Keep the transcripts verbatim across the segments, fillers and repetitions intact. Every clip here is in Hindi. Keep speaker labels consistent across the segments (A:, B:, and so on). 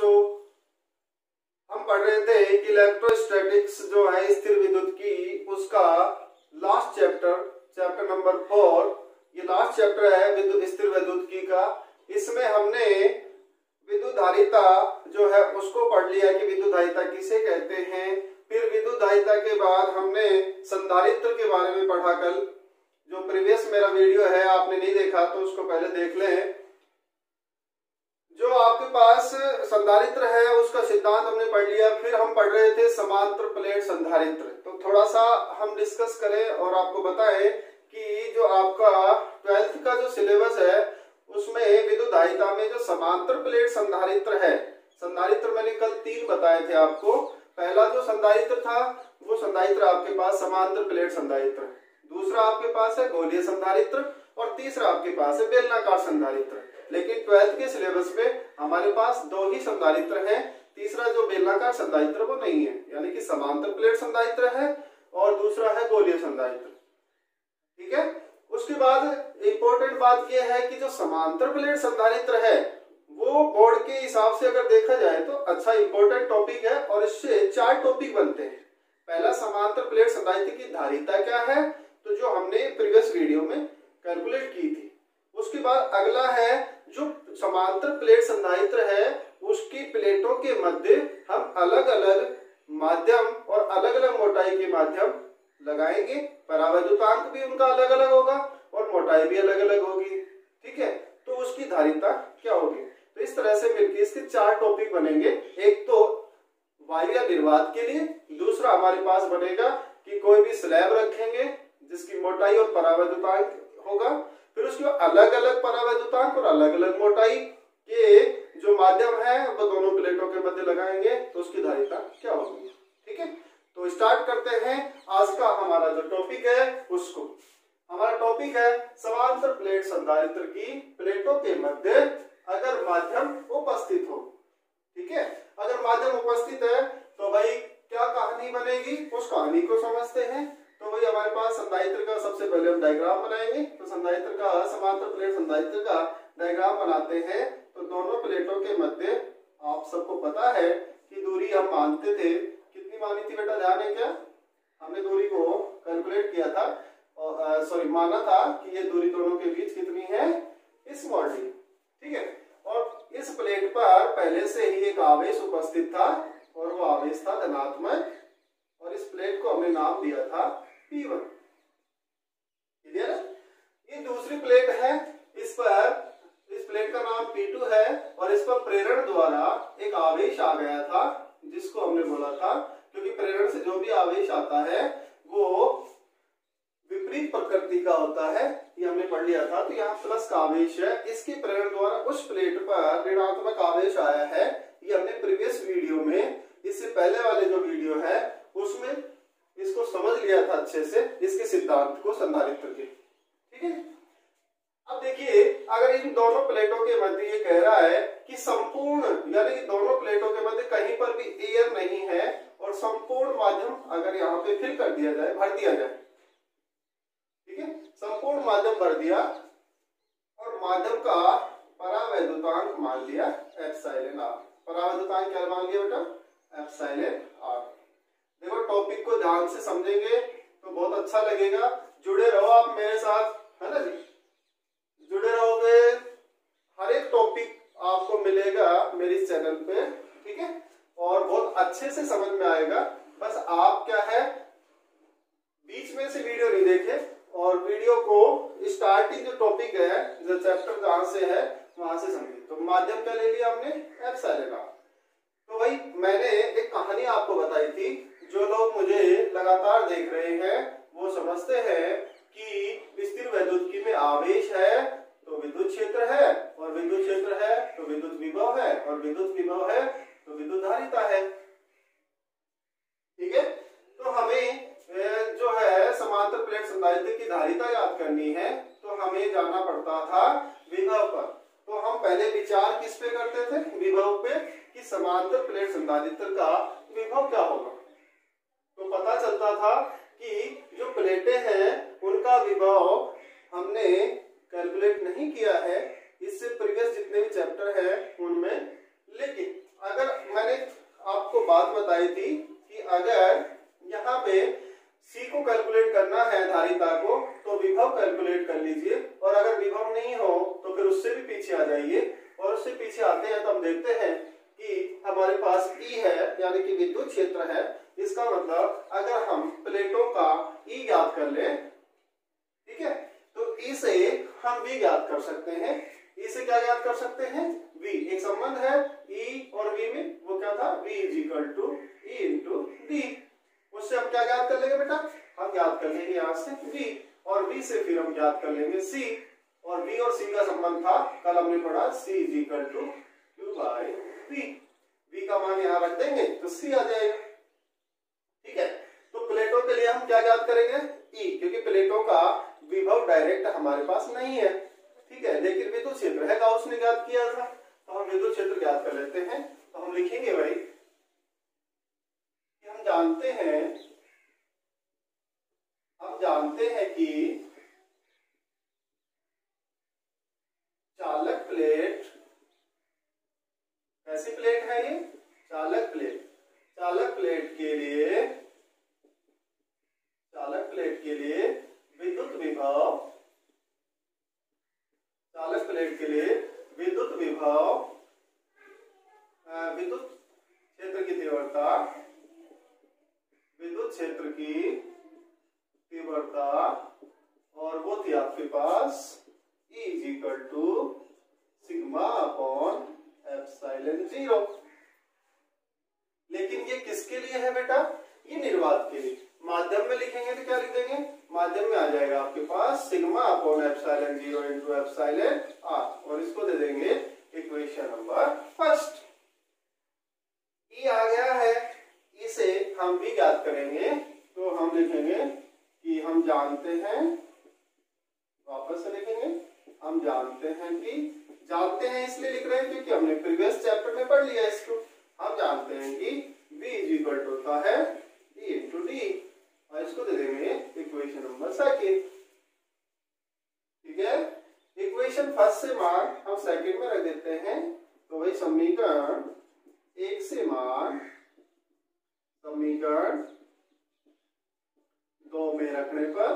A: बच्चों, हम पढ़ रहे थे कि इलेक्ट्रोस्टैटिक्स जो है स्थिर विद्युत की, उसका last chapter chapter number four, ये लास्ट चैप्टर है विद्युत स्थिर विद्युत की का। इसमें हमने विद्युत धारिता जो है उसको पढ़ लिया कि विद्युत धारिता किसे कहते हैं। फिर विद्युत धारिता के बाद हमने संधारित्र के बारे में पढ़ा। कल जो प्रीवियस मेरा वीडियो है आपने नहीं देखा तो उसको पहले देख लें। जो आपके पास संधारित्र है उसका सिद्धांत हमने पढ़ लिया। फिर हम पढ़ रहे थे समांतर प्लेट संधारित्र। तो थोड़ा सा हम डिस्कस करें और आपको बताएं कि जो आपका ट्वेल्थ का जो सिलेबस है उसमें विद्युत धारिता में जो समांतर प्लेट संधारित्र है, संधारित्र मैंने कल तीन बताए थे आपको। पहला जो संधारित्र था वो संधारित्र आपके पास समांतर प्लेट संधारित्र, दूसरा आपके पास है गोलीय संधारित्र और तीसरा आपके पास है बेलनाकार संधारित्र। लेकिन ट्वेल्थ के सिलेबस में हमारे पास दो ही संधारित्र हैं, तीसरा जो बेलनाकार संधारित्र वो नहीं है, यानी कि समांतर प्लेट संधारित्र है और दूसरा है गोलीय संधारित्र। ठीक है। उसके बाद इंपॉर्टेंट बात यह है कि जो समांतर प्लेट संधारित्र है वो बोर्ड के हिसाब से अगर देखा जाए तो अच्छा इंपॉर्टेंट टॉपिक है और इससे चार टॉपिक बनते हैं। पहला समांतर प्लेट संधारित्र की धारिता क्या है, तो जो हमने प्रीवियस वीडियो में कैलकुलेट की थी। उसके बाद अगला है जो समांतर प्लेट संधारित्र है उसकी प्लेटों के मध्य हम अलग अलग माध्यम और अलग अलग मोटाई के माध्यम लगाएंगे। परावैद्युतांक भी उनका अलग अलग होगा और मोटाई भी अलग अलग होगी। ठीक है। तो उसकी धारिता क्या होगी। तो इस तरह से मिलकर इसके चार टॉपिक बनेंगे। एक तो वायु या निर्वात के लिए, दूसरा हमारे पास बनेगा कि कोई भी स्लैब रखेंगे जिसकी मोटाई और परावैद्युतांक होगा। फिर उसके अलग अलग परावैद्युतांक और अलग अलग मोटाई के जो माध्यम है वो दोनों प्लेटों के मध्य लगाएंगे तो उसकी धारिता क्या होगी। ठीक है। तो स्टार्ट करते हैं आज का हमारा जो टॉपिक है उसको। हमारा टॉपिक है समांतर प्लेट संधारित्र की प्लेटों के मध्य अगर माध्यम उपस्थित हो। ठीक है। अगर माध्यम उपस्थित है तो भाई क्या कहानी बनेगी, उस कहानी को समझते हैं। तो भाई हमारे पास संधारित्र का सबसे पहले हम डायग्राम बनाएंगे। तो संधारित्र का समांतर प्लेट संधारित्र का डायग्राम बनाते हैं। तो दोनों प्लेटों के मध्य आप सबको पता है कि दूरी हम मानते थे, कितनी मानी थी बेटा, ध्यान है क्या? हमने दूरी को कैलकुलेट किया था और सॉरी माना था कि ये दूरी दोनों के बीच कितनी है, स्मॉल डी। ठीक है। और इस प्लेट पर पहले से ही एक आवेश उपस्थित था और वो आवेश था धनात्मक और इस प्लेट को हमने नाम दिया था पी वन। क्लियर है। ये दूसरी प्लेट है, इस पर इस प्लेट का नाम पी टू है और इस पर प्रेरण द्वारा एक आवेश आ गया था जिसको हमने बोला था, क्योंकि प्रेरण से जो भी आवेश आता है वो विपरीत प्रकृति का होता है, ये हमने पढ़ लिया था। तो यहाँ प्लस का आवेश है, इसके प्रेरण द्वारा उस प्लेट पर ऋणात्मक आवेश आया है। ये हमने प्रीवियस वीडियो में, इससे पहले वाले जो वीडियो है उसमें इसको समझ लिया था अच्छे से, इसके सिद्धांत को संधारित्र के। ठीक है। अब देखिए अगर इन दोनों प्लेटों के मध्य ये कह रहा है कि संपूर्ण, यानी कि दोनों प्लेटों के मध्य कहीं पर भी एयर नहीं है और संपूर्ण माध्यम अगर यहाँ पे फिल कर दिया जाए, भर दिया जाए। ठीक है। संपूर्ण माध्यम भर दिया और माध्यम का परावैद्युतांक मान लिया एप्सिलॉन आर। परावैद्युतांक क्या मान लिया बेटा, एप्सिलॉन आर। देखो टॉपिक को ध्यान से समझेंगे तो बहुत अच्छा लगेगा। जुड़े रहो आप मेरे साथ, है ना जी। जुड़े रहोगे, हर एक टॉपिक आपको मिलेगा मेरे चैनल पे। ठीक है। और बहुत अच्छे से समझ में आएगा। बस आप क्या है, बीच में से वीडियो नहीं देखे और वीडियो को स्टार्टिंग जो टॉपिक है, जो चैप्टर जहां से है वहां से समझिए। तो माध्यम क्या ले लिया हमने, एप्सिलॉन आर। तो भाई मैंने एक कहानी आपको बताई थी, जो लोग मुझे लगातार देख रहे हैं वो समझते हैं कि स्थिर विद्युत की में आवेश है तो विद्युत क्षेत्र है और विद्युत क्षेत्र है तो विद्युत विभव है और विद्युत विभव है तो विद्युत धारिता है। ठीक है। तो हमें जो है समांतर प्लेट संधारित्र की धारिता याद करनी है तो हमें जाना पड़ता था विभव पर। तो हम पहले विचार किस पे करते थे, विभव पे, कि समांतर प्लेट संधारित्र का विभव क्या होगा। तो पता चलता था कि जो प्लेटें हैं उनका विभव हमने कैलकुलेट नहीं किया है इससे प्रीवियस जितने भी चैप्टर है उनमें। लेकिन अगर चाहिए। और उससे पीछे आते हैं तो हम देखते हैं कि हमारे पास ई है यानी कि विद्युत क्षेत्र है। इसका मतलब अगर हम प्लेटों का ई ज्ञात कर ले, ठीक है, तो ई से हम वी ज्ञात कर सकते हैं। ई से क्या ज्ञात कर सकते हैं? वी। एक संबंध है ई और वी में, वो क्या था? V is equal to E into D. उससे हम क्या ज्ञात कर लेंगे बेटा? हम ज्ञात कर लेंगे यहाँ से वी, और वी से फिर हम ज्ञात कर लेंगे सी। और वी और सी का संबंध था, कल हमने पढ़ा C is equal to Q by V. V का मान यहाँ रख देंगे तो सी आ जाएगा, ठीक है। तो प्लेटों के लिए हम क्या ज्ञात करेंगे? ई, क्योंकि प्लेटों का विभव डायरेक्ट हमारे पास नहीं है, ठीक है, लेकिन विद्युत क्षेत्र है, गाउस ने ज्ञात किया था, तो हम विद्युत क्षेत्र ज्ञात कर लेते हैं। तो हम लिखेंगे भाई कि हम जानते हैं हम जानते हैं कि चालक प्लेट, कैसी प्लेट है ये? चालक प्लेट। चालक प्लेट के लिए चालक प्लेट के लिए विद्युत विभव चालक प्लेट के लिए विद्युत विभव विद्युत क्षेत्र की तीव्रता विद्युत क्षेत्र की तीव्रता और वो थी आपके पास E is equal to sigma upon epsilon zero. लेकिन ये किसके लिए है बेटा? ये निर्वात के लिए। माध्यम में लिखेंगे तो क्या लिख देंगे? माध्यम में आ जाएगा आपके पास sigma upon epsilon zero into epsilon are, और इसको दे देंगे इक्वेशन नंबर फर्स्ट। ई आ गया है, इसे हम भी ज्ञात करेंगे, तो हम लिखेंगे कि हम जानते हैं, वापस से लिखेंगे, हम जानते हैं कि, जानते हैं इसलिए लिख रहे हैं क्योंकि हमने प्रीवियस चैप्टर में पढ़ लिया इसको। हम जानते हैं कि V इज इक्वल टू होता है E इंटू डी, और इसको दे देंगे इक्वेशन नंबर सेकेंड, ठीक है। इक्वेशन फर्स्ट से मान हम सेकेंड में रख देते हैं, तो वही समीकरण एक से मान समीकरण दो में रखने पर,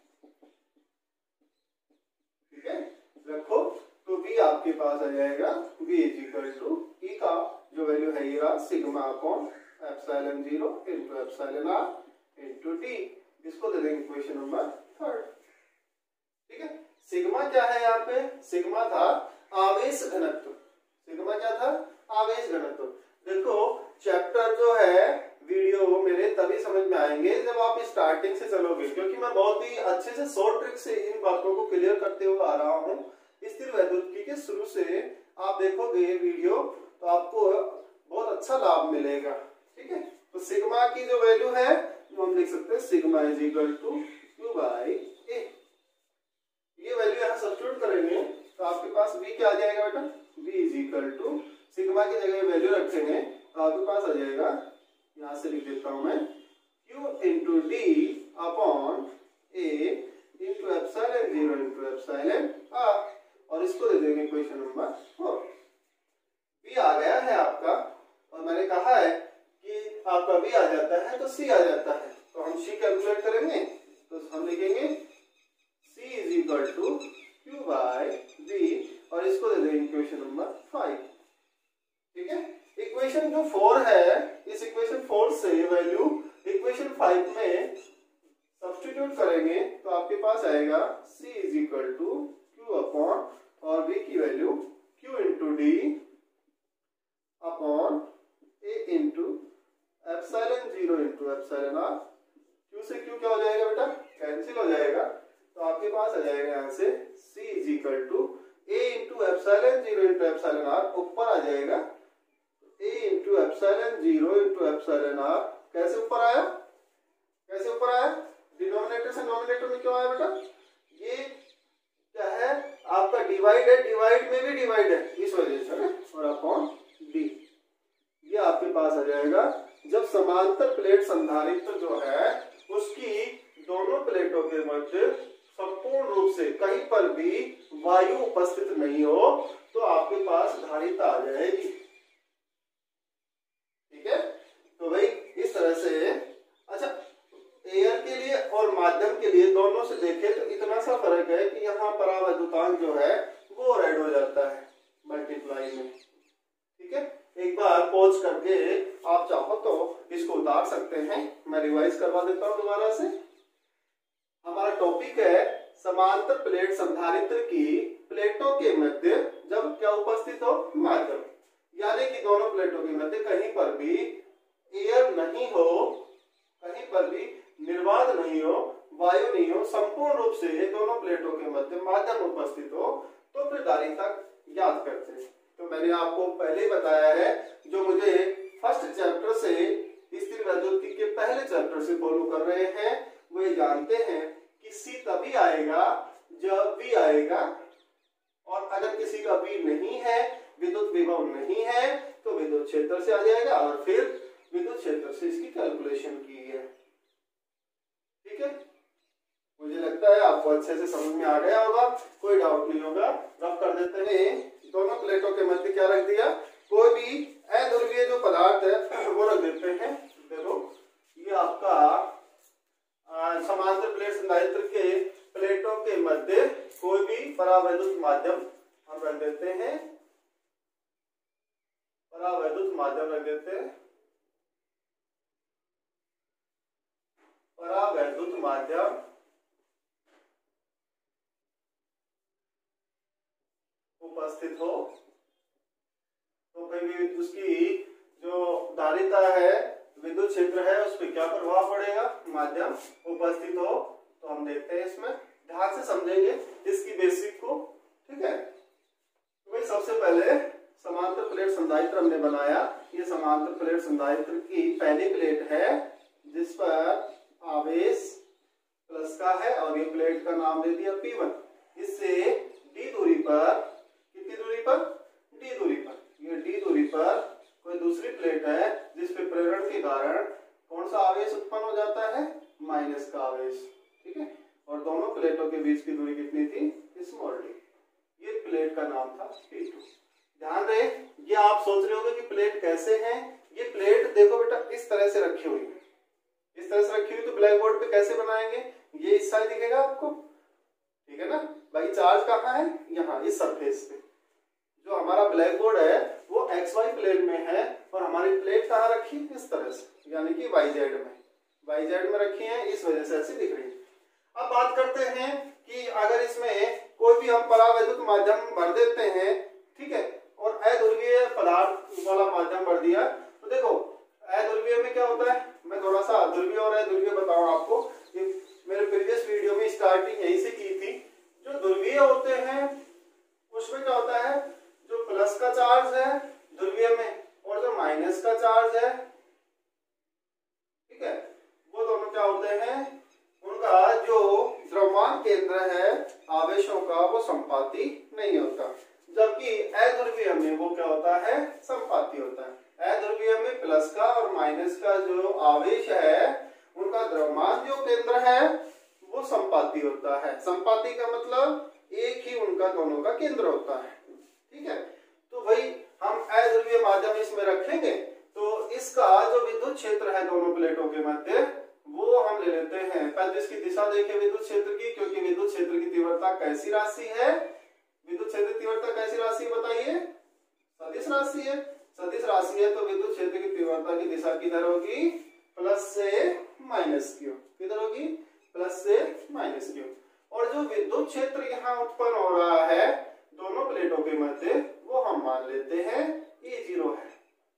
A: ठीक है, रखो तो V आपके पास आ जाएगा V is equal to E का जो वैल्यू है ये रहा sigma upon epsilon zero into epsilon R into D. इसको दे देंगे इक्वेशन नंबर थर्ड, ठीक है। सिग्मा क्या है यहाँ पे? सिग्मा था आवेश घनत्व। सिग्मा क्या था? आवेश घनत्व। देखो चैप्टर जो है वीडियो मेरे तभी समझ में आएंगे जब आप स्टार्टिंग से चलोगे, क्योंकि मैं बहुत ही अच्छे से शॉर्ट ट्रिक से इन बातों को क्लियर करते हुए आ रहा हूँ। स्थिर वैद्युतिकी के शुरू से आप देखोगे वीडियो तो आपको बहुत अच्छा लाभ मिलेगा, ठीक है। तो सिग्मा की जो वैल्यू है जो हम लिख सकते हैं sigma is equal to Q by a. ये वैल्यू यहाँ सब्स्टिट्यूट करेंगे तो आपके पास v क्या आ जाएगा बेटा? v is equal to sigma की जगह वैल्यू रखेंगे तो आपके पास आ जाएगा, यहाँ से लिख देता हूं मैं, q into d upon a into epsilon zero into epsilon are, और इसको दे देंगे क्वेश्चन नंबर फोर। v आ गया है आपका, और मैंने कहा है कि आपका v आ जाता है तो c आ जाता है, तो हम c कैलकुलेट करेंगे तो हम लिखेंगे c is equal to Q by v, और इसको दे देंगे इक्वेशन नंबर फाइव, ठीक है। इक्वेशन जो फोर है, इस इक्वेशन फोर से वैल्यू इक्वेशन फाइव में सब्स्टिट्यूट करेंगे तो आपके पास आएगा c is equal to q upon, और v की value q into d upon a into epsilon zero into epsilon r. q से q क्या हो जाएगा बेटा? कैंसिल हो जाएगा, तो आपके पास आ जाएगा यहाँ से c is equal to a into epsilon zero into epsilon r, ऊपर आ जाएगा a into epsilon zero into epsilon r. कैसे ऊपर आया? कैसे ऊपर आया? डिनोमिनेटर से नोमिनेटर में क्यों आया बेटा? ये क्या है आपका? डिवाइड है, डिवाइड में भी डिवाइड है, इस वजह से ना, और अपॉन डी। ये आपके पास आ जाएगा जब समांतर प्लेट संधारित्र जो है उसकी दोनों प्लेटों के मध्य संपूर्ण रूप से कहीं पर भी वायु उपस्थित नहीं हो तो आपके पास धारिता आ जाएगी, ठीक है। तो भाई इस तरह से, अच्छा एयर के लिए और माध्यम के लिए दोनों से देखें तो इतना सा फर्क है कि यहाँ परावैद्युतांक जो है वो रेड हो जाता है, अप्लाई में। ठीक है, एक बार पॉज करके आप चाहो तो इसको उतार सकते हैं। मैं रिवाइज करवा देता हूं दोबारा से। हमारा टॉपिक है समांतर प्लेट संधारित्र की प्लेटों के मध्य जब क्या उपस्थित हो, माध्यम, यानी कि दोनों प्लेटों के मध्य कहीं पर भी एयर नहीं हो, कहीं पर भी निर्वात नहीं हो, वायु नहीं हो, संपूर्ण रूप से दोनों प्लेटों के मध्य माध्यम उपस्थित हो, तो फिर धारिता ज्ञात करते हैं। तो मैंने आपको पहले ही बताया है, जो मुझे फर्स्ट चैप्टर से स्थिर वैद्युतिकी के पहले चैप्टर से फॉलो कर रहे हैं, वो ये जानते हैं कि सी तभी आएगा जब V आएगा, और अगर किसी का V नहीं है, विद्युत विभव नहीं है, तो विद्युत क्षेत्र से आ जाएगा, और फिर विद्युत क्षेत्र से इसकी कैलकुलेशन की है। ठीक है, मुझे लगता है आपको अच्छे से समझ में आ गया होगा, कोई डाउट नहीं होगा। रब कर देते हैं, दोनों प्लेटों के मध्य क्या रख दिया, कोई भी अध्रुवीय जो पदार्थ है वो रख देते हैं। देखो ये आपका समांतर प्लेट संधारित्र के प्लेटों के मध्य कोई भी परावैद्युत माध्यम हम रख देते हैं, परावैद्युत माध्यम रख देते हैं, परावैद्युत माध्यम उपस्थित हो, तो भाई भी उसकी जो धारिता है, विद्युत क्षेत्र है, उस पर क्या प्रभाव पड़ेगा, माध्यम उपस्थित हो। तो हम देखते हैं, इसमें ध्यान से समझेंगे इसकी बेसिक को। ठीक है, तो भाई सबसे पहले समांतर प्लेट संधारित्र हमने बनाया। ये समांतर प्लेट संधारित्र की पहली प्लेट है जिस पर आवेश प्लस का है, और ये प्लेट का नाम दे दिया पी वन। इससे डी दूरी पर, कितनी दूरी पर, डी दूरी पर, ये डी दूरी पर कोई दूसरी प्लेट है जिस पे प्रेरण के कारण कौन सा आवेश उत्पन्न हो जाता है, माइनस का आवेश। ठीक है, और दोनों प्लेटों के बीच की दूरी कितनी थी, स्मॉल डी। ये प्लेट का नाम था पी टू। ध्यान रहे, ये आप सोच रहे होंगे कि प्लेट कैसे है। ये प्लेट देखो बेटा इस तरह से रखी हुई है, इस तरह से रखी हुई, तो ब्लैक बोर्ड पे कैसे बनाएंगे, ये इस साइड दिखेगा आपको। ठीक है ना भाई, चार्ज कहाँ है, यहाँ इस सरफेस पे। जो हमारा ब्लैक बोर्ड है वो एक्स वाई प्लेन में है, और हमारी प्लेट कहाँ रखी, इस तरह से, यानी कि वाई जेड में, वाई जेड में रखी है, इस वजह से ऐसी दिख रही है। अब बात करते हैं कि अगर इसमें कोई भी हम परावैद्युत माध्यम भर देते हैं, ठीक है, और अध्रुवीय पदार्थ वाला माध्यम भर दिया, तो देखो अध्रुवीय में क्या होता है, मैं थोड़ा सा ध्रुवीय और अध्रुवीय बताऊं आपको। ये मेरे प्रीवियस वीडियो में स्टार्टिंग यहीं से की थी। जो ध्रुवीय होते हैं उसमें क्या होता है, जो प्लस का चार्ज है ध्रुवीय में, और जो माइनस का चार्ज है, ठीक है, वो दोनों क्या होते हैं, उनका जो द्रव्यमान केंद्र है आवेशों का वो संपाती नहीं होता, जबकि अध्रुवीय में वो क्या होता है, संपाती होता है। अध्रुवीय में प्लस का और माइनस का जो आवेश है उनका द्रव्यमान जो केंद्र है वो संपाती होता है। संपाती का मतलब एक ही उनका दोनों का केंद्र होता है। ठीक है, तो भाई हम अध्रुवीय माध्यम इसमें रखेंगे, तो इसका जो विद्युत क्षेत्र है दोनों प्लेटों के मध्य वो हम ले लेते हैं। पहले इसकी दिशा देखें विद्युत क्षेत्र की, क्योंकि विद्युत क्षेत्र की तीव्रता कैसी राशि है, विद्युत क्षेत्र की तीव्रता कैसी राशि बताइए, सदिश राशि है। सदिश राशि है तो विद्युत क्षेत्र की तीव्रता की दिशा किधर होगी, प्लस से माइनस की, किधर होगी, प्लस से माइनस की। और जो विद्युत क्षेत्र यहाँ उत्पन्न हो रहा है दोनों प्लेटों के मध्य वो हम मान लेते हैं ई जीरो है।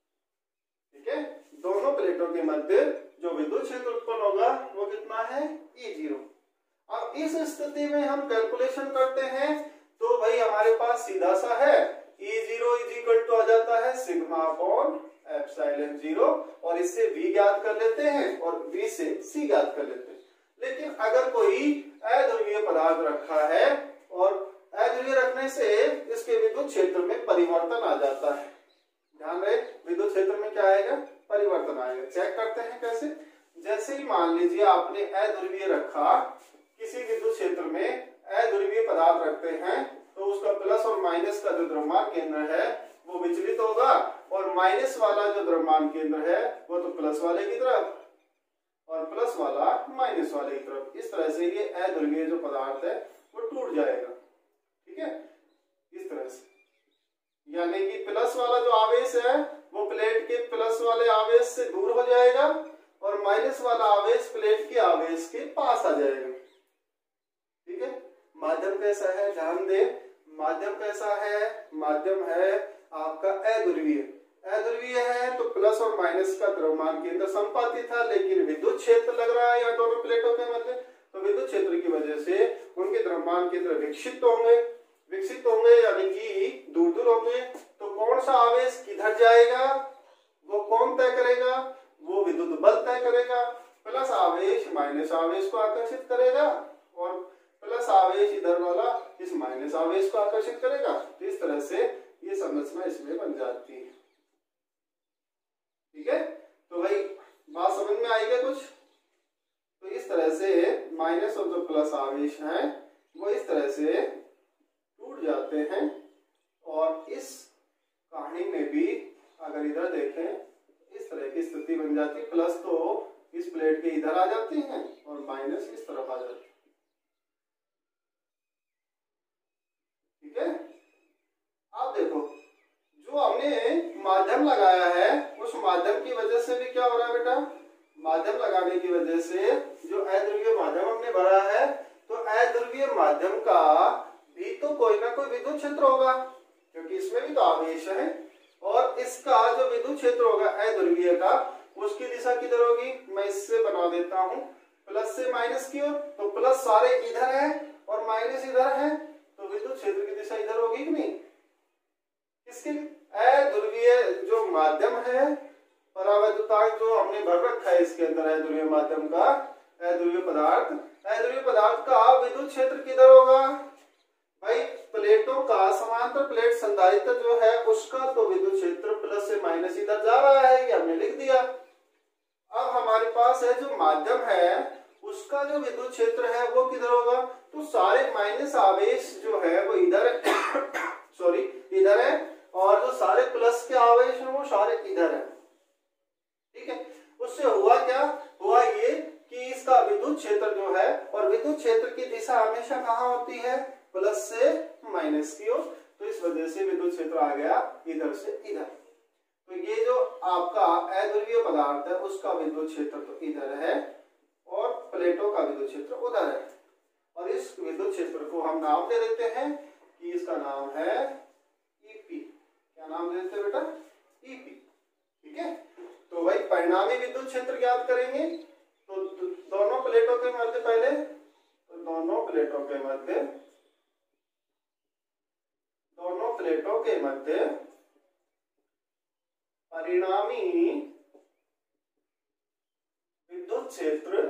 A: ठीक है, दोनों प्लेटों के मध्य जो विद्युत क्षेत्र उत्पन्न होगा वो कितना है, ई जीरो। अब इस स्थिति में हम कैलकुलेशन करते हैं, तो भाई हमारे पास सीधा सा है e zero is equal to आ जाता है सिग्मा अपॉन एप्सिलॉन जीरो, और इससे v ज्ञात कर लेते हैं और v से c ज्ञात कर लेते हैं। लेकिन अगर कोई अध्रुवीय पदार्थ रखा है और अध्रुवीय रखने से इसके विद्युत क्षेत्र में परिवर्तन आ जाता है, ध्यान रहे विद्युत क्षेत्र में क्या आएगा, परिवर्तन आएगा। चेक करते हैं कैसे, जैसे ही मान लीजिए आपने अध्रुवीय रखा, किसी विद्युत क्षेत्र में अध्रुवीय पदार्थ रखते हैं, तो उसका प्लस और माइनस का जो द्रव्यमान केंद्र है वो विचलित होगा, और माइनस वाला जो द्रव्यमान केंद्र है वो तो प्लस वाले की तरफ और प्लस वाला माइनस वाले की तरफ। इस तरह से ये अध्रुवीय जो पदार्थ है वो टूट जाएगा। ठीक है, इस तरह से यानी कि प्लस वाला जो आवेश है वो प्लेट के प्लस वाले आवेश से दूर हो जाएगा और माइनस वाला आवेश प्लेट के आवेश के पास आ जाएगा। ठीक है, माध्यम कैसा है ध्यान दे, माध्यम कैसा है, माध्यम है आपका अध्रुवीय। अध्रुवीय है तो प्लस और माइनस का द्रव्यमान केंद्र संपाती था, लेकिन विद्युत क्षेत्र लग रहा है यहाँ दोनों प्लेटों के मध्य, तो विद्युत क्षेत्र की वजह से उनके द्रव्यमान केंद्र विकसित होंगे, विकसित होंगे यानी कि दूर दूर होंगे। तो कौन सा आवेश किधर जाएगा वो कौन तय करेगा, वो विद्युत बल तय करेगा। प्लस आवेश माइनस आवेश को आकर्षित करेगा और प्लस आवेश इधर वाला इस माइनस आवेश को आकर्षित करेगा। तो इस तरह से ये संरचना इसमें बन जाती है। ठीक है, तो भाई बात समझ में आई क्या कुछ? तो इस तरह से माइनस और जो प्लस आवेश हैं वो इस तरह से टूट जाते हैं। और इस कहानी में भी अगर इधर देखें इस तरह की स्थिति बन जाती, प्लस तो इस प्लेट के इधर आ जाती हैं और माइनस इस तरफ आ जाती है। ठीक है, अब देखो जो हमने माध्यम लगाया है उस माध्यम की वजह से भी क्या हो रहा है बेटा, माध्यम लगाने की वजह से जो अध्रुवीय माध्यम हमने भरा है तो अध्रुवीय माध्यम का भी तो कोई ना कोई विद्युत क्षेत्र होगा, क्योंकि इसमें भी तो आवेश है। और इसका जो विद्युत क्षेत्र होगा अध्रुवीय का उसकी दिशा किधर होगी, मैं इससे बना देता हूं, प्लस से माइनस की ओर। तो प्लस सारे इधर है और माइनस इधर है, तो विद्युत क्षेत्र की दिशा इधर होगी कि नहीं। इसके अध्रुवीय जो माध्यम है परावैद्युतांक जो हमने भर रखा है इसके अंदर अध्रुवीय माध्यम का, अध्रुवीय पदार्थ, अध्रुवीय पदार्थ का विद्युत क्षेत्र किधर होगा भाई, प्लेटों का समांतर प्लेट संधारित्र जो है उसका तो विद्युत क्षेत्र प्लस से माइनस इधर जा रहा है, ये हमने लिख दिया। अब हमारे पास है जो माध्यम है उसका जो विद्युत क्षेत्र है वो किधर होगा, तो सारे माइनस आवेश जो है वो इधर सॉरी इधर है और जो सारे प्लस के आवेश हैं वो सारे इधर है। ठीक है, उससे हुआ क्या, हुआ ये कि इसका विद्युत क्षेत्र जो है, और विद्युत क्षेत्र की दिशा हमेशा कहाँ होती है, प्लस से माइनस की ओर, तो इस वजह से विद्युत क्षेत्र आ गया इधर से इधर। तो ये जो आपका अध्रुवीय पदार्थ है उसका विद्युत क्षेत्र तो इधर है और प्लेटों का विद्युत क्षेत्र उधर है। और इस विद्युत क्षेत्र को हम नाम दे देते हैं कि इसका नाम है ईपी। क्या नाम दे देते हैं बेटा, ईपी। ठीक है, तो भाई परिणामी विद्युत क्षेत्र ज्ञात करेंगे। तो दोनों प्लेटों के मध्य पहले, तो दोनों प्लेटों के मध्य दोनों प्लेटों के मध्य परिणामी विद्युत क्षेत्र,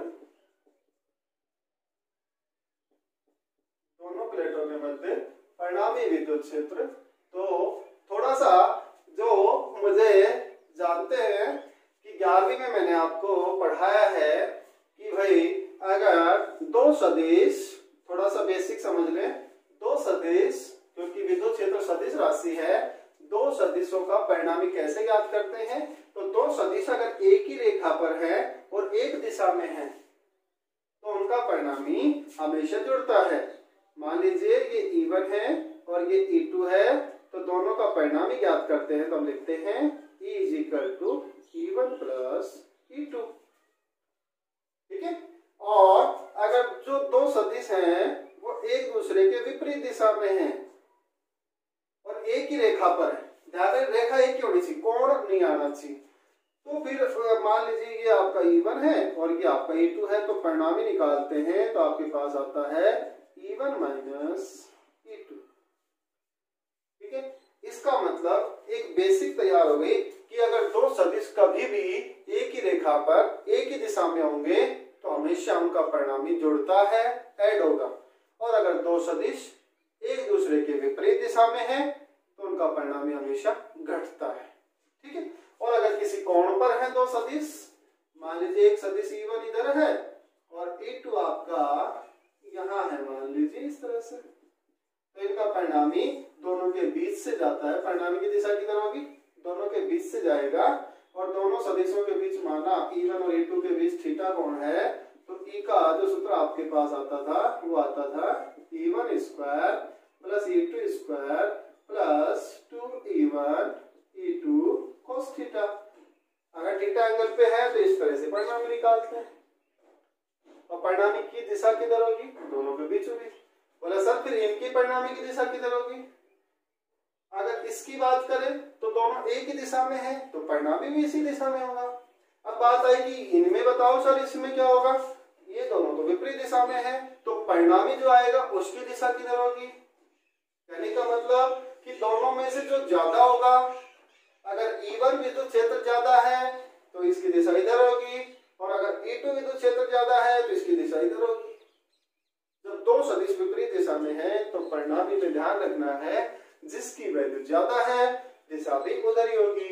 A: दोनों प्लेटों के मध्य परिणामी विद्युत क्षेत्र। तो थोड़ा सा जो मुझे जानते हैं कि ग्यारहवीं में मैंने आपको पढ़ाया है कि भाई अगर दो सदिश, थोड़ा सा बेसिक समझ लें, दो सदिश, क्योंकि विद्युत क्षेत्र सदिश राशि है, दो सदिशों का परिणामी कैसे ज्ञात करते हैं, तो दो सदिश अगर एक ही रेखा पर है और एक दिशा में है तो उनका परिणामी हमेशा जुड़ता है। मान लीजिए ये ई वन है और ये ई टू है, तो दोनों का परिणामी ज्ञात करते हैं तो हम लिखते हैं E is equal to e one plus e two. ठीक है, और अगर जो दो सदिश हैं वो एक दूसरे के विपरीत दिशा में हैं और एक ही रेखा पर है, ध्यान रहे रेखा एक ही होनी चाहिए, कोण नहीं आना चाहिए, तो फिर मान लीजिए ये आपका ई वन है और ये आपका ई टू है, तो परिणामी निकालते हैं तो आपके पास आता है e one minus e two. ठीक है, इसका मतलब एक बेसिक तैयार हो गई कि अगर दो सदिश कभी भी एक ही रेखा पर एक ही दिशा में होंगे तो हमेशा उनका परिणामी जुड़ता है, ऐड होगा। और अगर दो सदिश एक दूसरे के विपरीत दिशा में है तो उनका परिणामी हमेशा घटता है। ठीक है, और अगर किसी कोण पर है दो सदिश, मान लीजिए एक सदिश ई वन इधर है और ई टू आपका यहाँ है, मान लीजिए इस तरह से, तो इनका परिणामी दोनों के बीच से जाता है। परिणामी की दिशा किधर होगी, दोनों के बीच से जाएगा और दोनों सदिशों के बीच माना ई वन और ई टू के बीच थीटा कोण है, तो ई का जो सूत्र आपके पास आता था वो आता था e one square plus e two square plus two e one e two cos theta. अगर थीटा एंगल पे है तो इस तरह से परिणामी निकालते हैं, और परिणामी की दिशा किधर होगी? दोनों के बीचों बीच। बोला सर फिर इनकी परिणामी की दिशा किधर होगी? अगर इसकी बात करें तो दोनों एक ही दिशा में है तो परिणामी भी इसी दिशा में होगा। अब बात आएगी इनमें, बताओ सर इसमें क्या होगा? ये दोनों तो विपरीत दिशा में है तो परिणामी जो आएगा उसकी दिशा किधर होगी? कहने का मतलब कि दोनों में से जो ज्यादा होगा, अगर ई वन विद्युत क्षेत्र ज्यादा है तो इसकी दिशा इधर होगी, और अगर ई टू विद्युत क्षेत्र ज्यादा है तो इसकी दिशा इधर होगी। जब दो सदिश विपरीत दिशा में है तो परिणामी में ध्यान रखना है जिसकी वैल्यू ज्यादा है दिशा भी उधर ही होगी।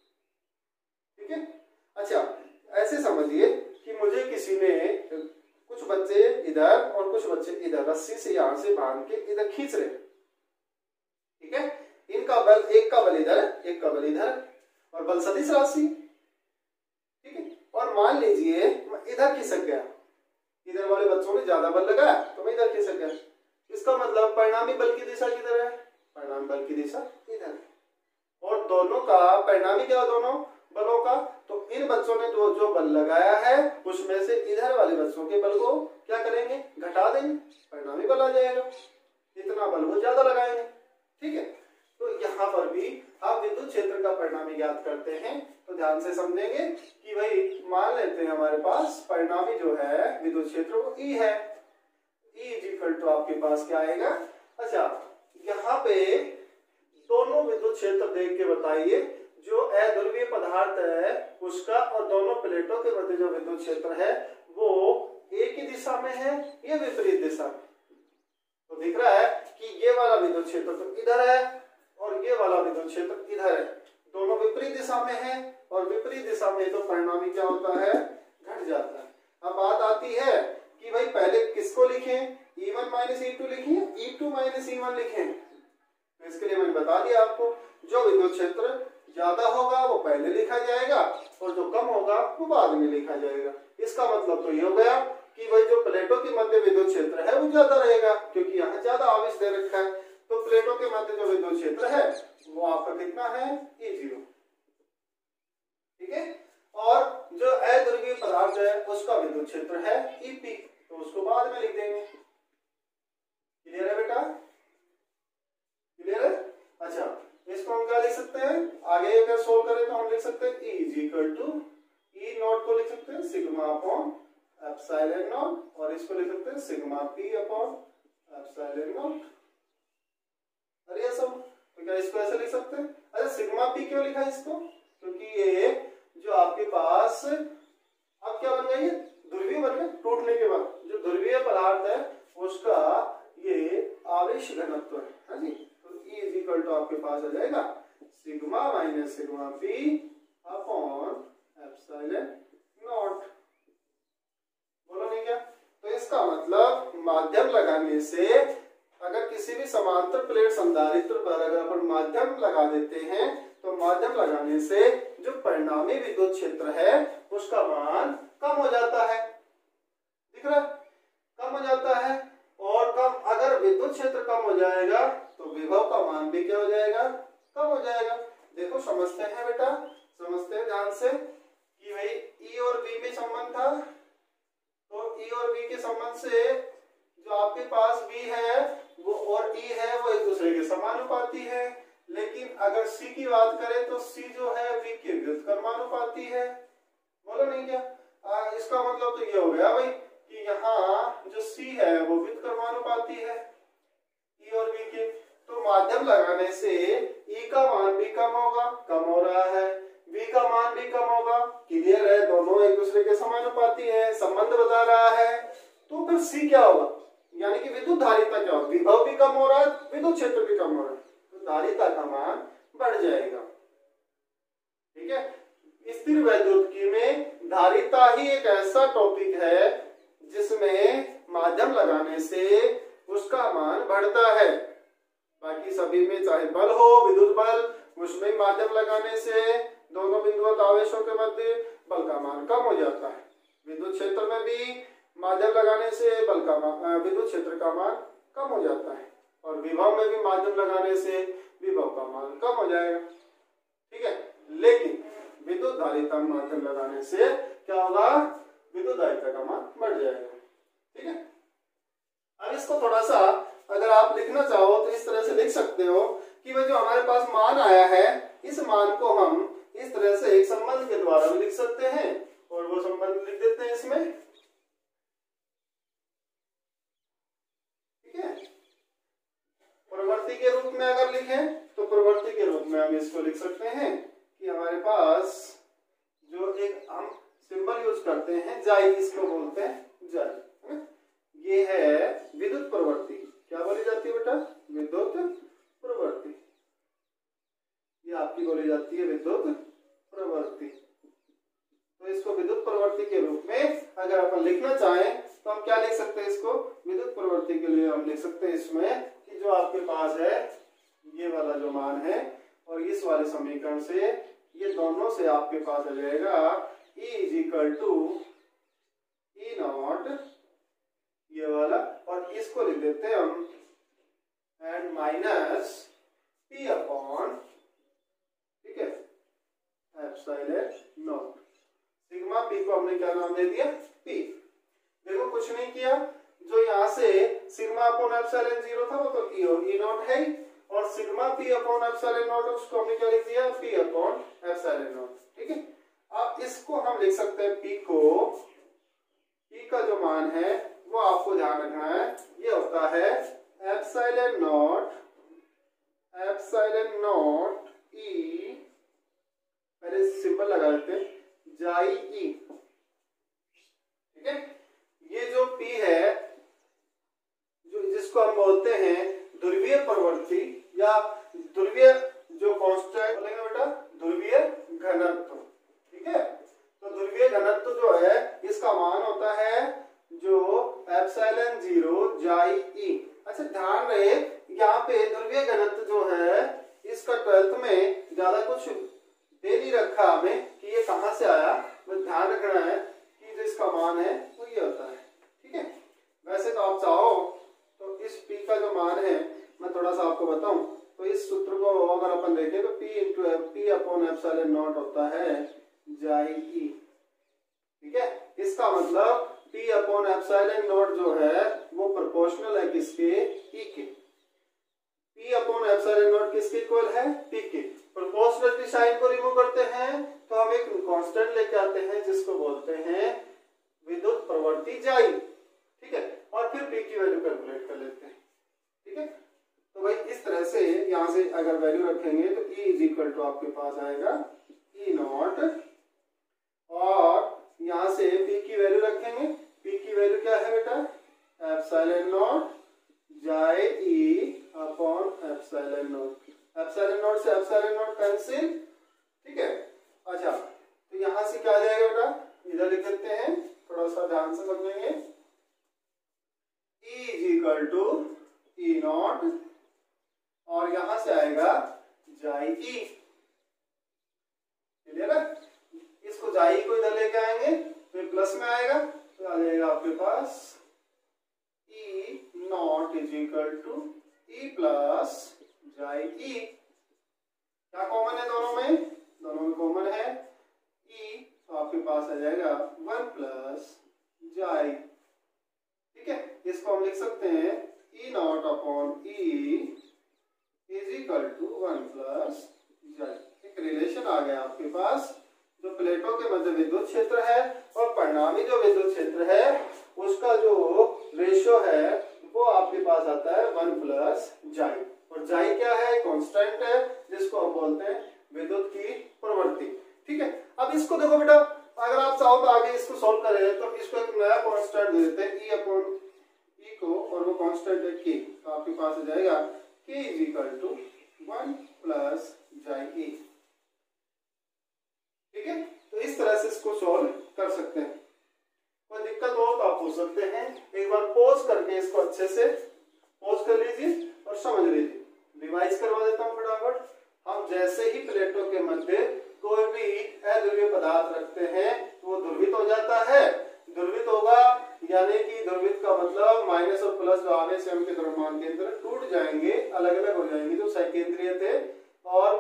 A: ठीक है। अच्छा ऐसे समझिए कि मुझे किसी ने, कुछ बच्चे इधर और कुछ बच्चे इधर रस्सी से यहां से बांध के इधर खींच रहे, ठीक है। इनका बल, एक का बल इधर एक का बल इधर, और बल सदिश राशि, ठीक है। और मान लीजिए मैं इधर खिसक गया, इधर वाले बच्चों ने ज्यादा बल लगाया तो मैं इधर खिसक गया। इसका मतलब परिणामी बल की दिशा किधर है? परिणामी बल की दिशा इधर। और दोनों का परिणामी क्या, दोनों बलों का, तो इन बच्चों ने जो जो बल लगाया है उसमें से इधर वाले बच्चों के बल को क्या करेंगे? घटा देंगे, परिणामी बल आ जाएगा। इतना बल वो ज्यादा लगाएंगे, ठीक है। तो यहाँ पर भी आप विद्युत क्षेत्र का परिणामी ज्ञात करते हैं तो ध्यान से समझेंगे कि भाई मान लेते हैं हमारे पास परिणामी जो है विद्युत क्षेत्र वो ई है। ई इज इक्वल टू आपके पास क्या आएगा? अच्छा यहाँ पे दोनों विद्युत क्षेत्र देख के बताइए, जो अध्रुवीय पदार्थ है उसका और दोनों प्लेटों के मध्य जो विद्युत क्षेत्र है वो एक ही दिशा में है या विपरीत दिशा में? तो दिख रहा है कि ये वाला विद्युत क्षेत्र तो इधर है और ये वाला विद्युत क्षेत्र इधर है, दोनों विपरीत दिशा में है, और विपरीत दिशा में तो परिणामी क्या होता है? घट जाता है। अब बात आती है कि भाई पहले किसको लिखें? E one minus e two लिखिए, e two minus e one लिखें। तो इसके लिए मैंने बता दिया आपको, जो विद्युत क्षेत्र ज्यादा होगा वो पहले लिखा जाएगा और जो कम होगा वो बाद में लिखा जाएगा। इसका मतलब तो ये हो गया कि भाई जो प्लेटों के मध्य विद्युत क्षेत्र है वो ज्यादा रहेगा, क्योंकि यहाँ ज्यादा आवेश दे रखा है। तो प्लेटों के मध्य जो विद्युत क्षेत्र है वो आपका कितना है? ई जीरो, ठीक है। और जो अध्रुवीय पदार्थ है उसका विद्युत क्षेत्र है ई पी, तो उसको बाद में लिख देंगे। क्लियर है बेटा? क्लियर है? अच्छा इसको हम क्या लिख सकते हैं? आगे अगर सोल्व करें तो हम लिख सकते हैं E is equal to e naught को लिख सकते हैं सिग्मा अपॉन एप्सिलॉन नॉट, और इसको लिख सकते हैं sigma p upon epsilon naught. अरे ये सब तो क्या इसको ऐसे लिख सकते हैं? अरे सिग्मा पी क्यों लिखा इसको? क्योंकि ये जो आपके पास अब क्या बन जाएगी? ध्रुवीय बन गए टूटने के बाद। जो ध्रुवीय पदार्थ है उसका ये आवेश घनत्व है, हाँ जी। तो E इज इक्वल टू आपके पास आ जाएगा sigma minus sigma p upon epsilon naught. बोलो नहीं क्या? तो इसका मतलब माध्यम लगाने से, अगर किसी भी समांतर प्लेट संधारित्र पर अगर अपन माध्यम लगा देते हैं तो माध्यम लगाने से जो परिणामी विद्युत क्षेत्र है उसका मान कम हो जाता है। दिख रहा है? कम हो जाता है। और कम, अगर विद्युत क्षेत्र कम हो जाएगा तो विभव का मान भी क्या हो जाएगा? कम हो जाएगा। देखो समझते हैं बेटा, समझते हैं ध्यान से कि भाई ई और बी में संबंध था, तो ई और बी के संबंध से जो आपके पास बी है वो और ई है वो एक दूसरे के समानुपाती है। लेकिन अगर सी की बात करें तो सी जो है बी के व्युत्क्रमानुपाती है। बोलो नहीं क्या? आ, इसका मतलब तो ये हो गया भाई कि यहाँ जो सी है वो व्युत्क्रमानुपाती है ई और बी के। तो माध्यम लगाने से ई का मान भी कम होगा, कम हो रहा है, बी का मान भी कम होगा। क्लियर है? दोनों एक दूसरे के समानुपाती है, संबंध बता रहा है। तो फिर सी क्या होगा? यानी कि विद्युत धारिता क्या होगा? विभव भी कम हो रहा है, विद्युत क्षेत्र भी कम हो रहा है, तो धारिता का मान बढ़ जाएगा। ठीक है। स्थिर वैद्युतिकी में धारिता ही एक ऐसा टॉपिक है जिसमें माध्यम लगाने से उसका मान बढ़ता है। बाकी सभी में चाहे बल हो, विद्युत बल, उसमें माध्यम लगाने से दोनों बिंदुवत आवेशों के मध्य बल का मान कम हो जाता है। विद्युत क्षेत्र में भी माध्यम लगाने से बल का विद्युत क्षेत्र का मान कम हो जाता है, और विभव में भी माध्यम लगाने से विभव इलेक्ट्रॉन कम हो जाएगा। ठीक है, लेकिन विद्युत धारिता माध्यम लगाने से क्या होगा, विद्युत धारिता का मान बढ़ जाएगा। ठीक है, अब इसको थोड़ा सा अगर आप लिखना चाहो तो इस तरह से लिख सकते हो कि वह जो हमारे पास मान आया है इस मान को हम इस तरह से एक संबंध के द्वारा भी लिख सकते हैं और वो संबंध लिख देते हैं इसमें। ठीक है, प्रवृत्ति के रूप में अगर लिखें तो प्रवृत्ति के रूप में हम इसको लिख सकते हैं कि हमारे पास जो एक हम सिंबल यूज करते हैं जाई, इसको बोलते हैं जाई, ये है विद्युत प्रवृत्ति। क्या बोली जाती है बेटा, विद्युत प्रवृत्ति, ये आपकी बोली जाती है विद्युत प्रवृत्ति। तो इसको विद्युत प्रवृत्ति के रूप में अगर अपन लिखना चाहें तो हम क्या लिख सकते हैं, इसको विद्युत प्रवृत्ति के लिए हम लिख सकते हैं इसमें कि जो आपके पास है ये वाला जो मान है और इस वाले समीकरण से ये दोनों से आपके पास आ जाएगा E is equal to e naught ये वाला, और इसको लिख देते हैं हम एंड माइनस पी अपॉन, ठीक है, एप्सिलॉन नॉट। सिग्मा पी को हमने क्या नाम दे दिया, पी। देखो कुछ नहीं किया, जो यहाँ से सिग्मा अपॉन एप्सिलॉन जीरो था वो तो ई और ई नॉट है, और sigma p upon epsilon naught उसको हमने क्या लिख दिया, पी अपॉन एप्सिलॉन नॉट। ठीक है, अब इसको हम लिख सकते हैं पी को, पी का जो मान है वो आपको ध्यान रखना है, ये होता है epsilon naught, epsilon naught e, पहले सिंबल लगा देते हैं, जाई ई। ठीक है, ये जो पी है जो जिसको हम बोलते हैं ध्रुवीय प्रवृत्ति या ध्रुवीय जो कांस्टेंट बोलेंगे बेटा, ध्रुवीय घनत्व। ठीक है, तो ध्रुवीय घनत्व जो है इसका मान होता है जो एप्सिलॉन जीरो जाई ई। अच्छा ध्यान रहे यहाँ पे ध्रुवीय घनत्व जो है इसका ट्वेल्थ में ज्यादा कुछ दे नहीं रखा हमें कि ये कहाँ से आया, बस ध्यान रखना है कि जो इसका मान है वो ये होता है। ठीक है, वैसे तो आप चाहो तो इस पी का जो मान है मैं थोड़ा सा आपको बताऊं तो इस सूत्र को अगर अपन देखें तो p into p upon epsilon naught होता है जाई ई। ठीक है, इसका मतलब पी अपॉन एप्सिलॉन नॉट जो है वो प्रोपोर्शनल है किसके, ई के। पी अपॉन एप्सिलॉन नॉट किसके इक्वल है, पी के। प्रोपोर्शनलिटी साइन को रिमूव करते हैं तो हम एक कांस्टेंट लेके आते हैं जिसको बोलते हैं विद्युत प्रवृत्ति जाई। ठीक है, और फिर पी की वैल्यू कैलकुलेट कर लेते हैं। ठीक है, तो भाई इस तरह से यहाँ से अगर वैल्यू रखेंगे तो E इज इक्वल टू आपके पास आएगा ई नॉट, और यहाँ से P की वैल्यू रखेंगे, P की वैल्यू क्या है बेटा, epsilon naught chi E upon epsilon naught. Epsilon naught से एप्सिलॉन नॉट कैंसिल। ठीक है, अच्छा तो यहाँ से क्या आ जाएगा बेटा, इधर लिख देते हैं, थोड़ा सा ध्यान से समझेंगे। E is equal to e naught और यहां से आएगा जाई ई। क्लियर है, इसको जाई को इधर लेके आएंगे तो प्लस में आएगा तो आ जाएगा आपके पास e naught is equal to e plus chi e. क्या कॉमन है दोनों में, दोनों में कॉमन है ई, तो आपके पास आ जाएगा वन प्लस जाई। ठीक है, इसको हम लिख सकते हैं e naught upon e is equal to one plus chi. एक रिलेशन आ गया आपके पास, जो प्लेटों के मध्य विद्युत क्षेत्र है और परिणामी जो विद्युत क्षेत्र है उसका जो रेशियो है वो आपके पास आता है वन प्लस जाई। और जाई क्या है, कांस्टेंट है जिसको हम बोलते हैं विद्युत की प्रवृत्ति। ठीक है, अब इसको देखो बेटा, अगर आप चाहो तो आगे इसको सॉल्व करें तो इसको एक नया कांस्टेंट दे देते हैं ई अपॉन ई को, और वो कांस्टेंट है के, तो आपके पास आ जाएगा k is equal to one plus chi e. ठीक है, तो इस तरह से इसको सॉल्व कर सकते हैं। कोई दिक्कत हो तो आप पूछ सकते हैं, एक बार पॉज करके इसको अच्छे से पॉज कर लीजिए और समझ लीजिए। रिवाइज करवा देता हूँ फटाफट। हम जैसे ही प्लेटों के मध्य कोई भी अध्रुवीय पदार्थ रखते हैं तो वो ध्रुवित हो जाता है। ध्रुवित होगा यानी कि ध्रुवित का मतलब माइनस और प्लस जो आवेश स्वयं के द्रव्यमान के अंदर टूट जाएंगे, अलग अलग हो जाएंगे जो सकेंद्रीय थे, और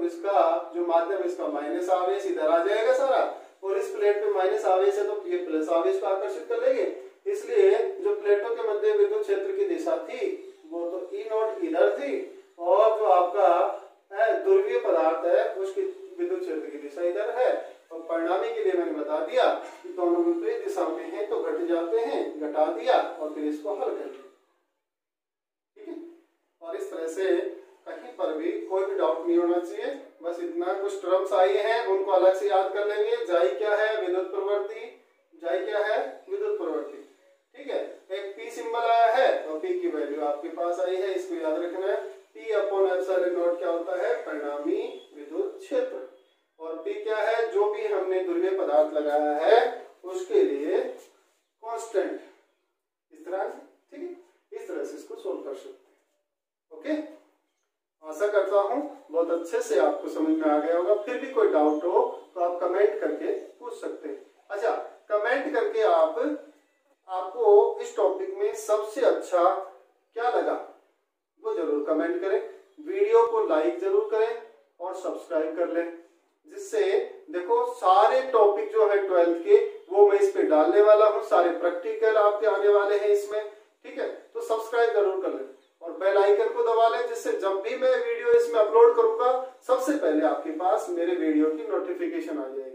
A: इसका जो माध्यम इसका माइनस आवेश इधर आ जाएगा सारा, और इस प्लेट पे माइनस आवेश है तो ये प्लस आवेश को आकर्षित कर लेंगे। इसलिए जो प्लेटों के मध्य विद्युत क्षेत्र की दिशा थी वो तो ई नॉट इधर थी, और जो आपका ध्रुवीय पदार्थ है उसकी विद्युत क्षेत्र की दिशा इधर है। और परिणामी के लिए मैंने बता दिया कि दोनों विपरीत दिशा में हैं तो घट जाते हैं, घटा दिया और फिर इसको हल कर लिया। ठीक है, और इस तरह से कहीं पर भी कोई भी डाउट नहीं होना चाहिए। बस इतना कुछ टर्म्स आई हैं उनको अलग से याद कर लेंगे। जाई क्या है? विद्युत प्रवृत्ति। जाई क्या है? विद्युत प्रवृत्ति। ठीक है, एक पी सिंबल आया है और पी की वैल्यू आपके पास आई है, इसको याद रखना है। पी अपॉन एप्सिलॉन नॉट क्या होता है? परिणामी विद्युत क्षेत्र। और पी क्या है? जो भी हमने ध्रुवीय पदार्थ लगाया है उसके लिए कांस्टेंट। इस तरह से, ठीक है, इस तरह से इसको सोल्व कर सकते हैं। ओके, आशा करता हूं बहुत अच्छे से आपको समझ में आ गया होगा। फिर भी कोई डाउट हो तो आप कमेंट करके पूछ सकते हैं। अच्छा, कमेंट करके आप आपको इस टॉपिक में सबसे अच्छा क्या लगा वो जरूर कमेंट करें। वीडियो को लाइक जरूर करें और सब्सक्राइब कर लें, जिससे देखो सारे टॉपिक जो है ट्वेल्थ के वो मैं इस पे डालने वाला हूँ, सारे प्रैक्टिकल आपके आने वाले हैं इसमें। ठीक है, तो सब्सक्राइब जरूर कर लें और बेल आइकन को दबा लें, जिससे जब भी मैं वीडियो इसमें अपलोड करूंगा सबसे पहले आपके पास मेरे वीडियो की नोटिफिकेशन आ जाए।